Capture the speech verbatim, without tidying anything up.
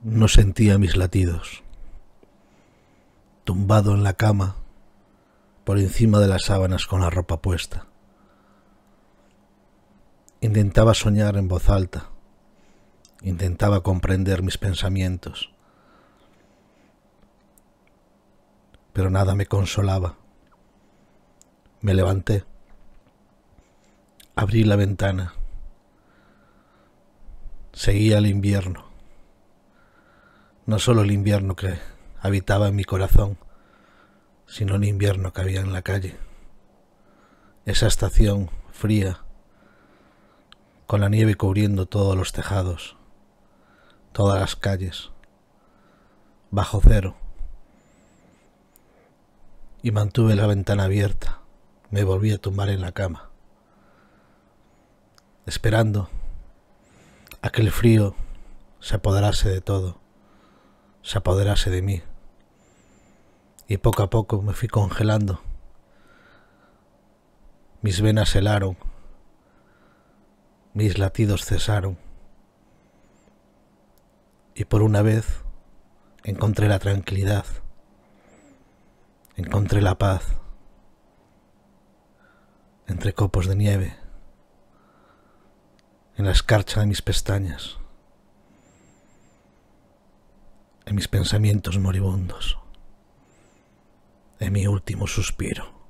No sentía mis latidos. Tumbado en la cama, por encima de las sábanas con la ropa puesta. Intentaba soñar en voz alta. Intentaba comprender mis pensamientos. Pero nada me consolaba. Me levanté. Abrí la ventana. Seguía el invierno. No solo el invierno que habitaba en mi corazón, sino el invierno que había en la calle. Esa estación fría, con la nieve cubriendo todos los tejados, todas las calles, bajo cero. Y mantuve la ventana abierta. Me volví a tumbar en la cama, esperando a que el frío se apoderase de todo, se apoderase de mí. Y poco a poco me fui congelando. Mis venas helaron, mis latidos cesaron. Y por una vez encontré la tranquilidad, encontré la paz entre copos de nieve, en la escarcha de mis pestañas, en mis pensamientos moribundos, en mi último suspiro.